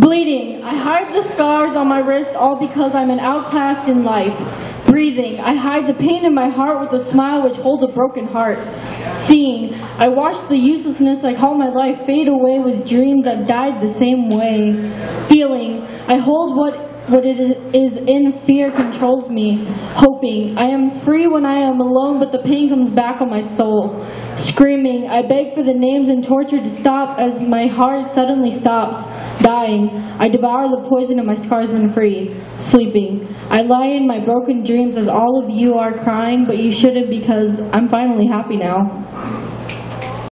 Bleeding, I hide the scars on my wrist all because I'm an outcast in life. Breathing, I hide the pain in my heart with a smile which holds a broken heart. Seeing, I watch the uselessness I call my life fade away with dreams that died the same way. Feeling, I hold what it is in fear controls me. Hoping, I am free when I am alone, but the pain comes back on my soul. Screaming, I beg for the names and torture to stop as my heart suddenly stops. Dying, I devour the poison of my scars when free. Sleeping, I lie in my broken dreams as all of you are crying, but you shouldn't because I'm finally happy now.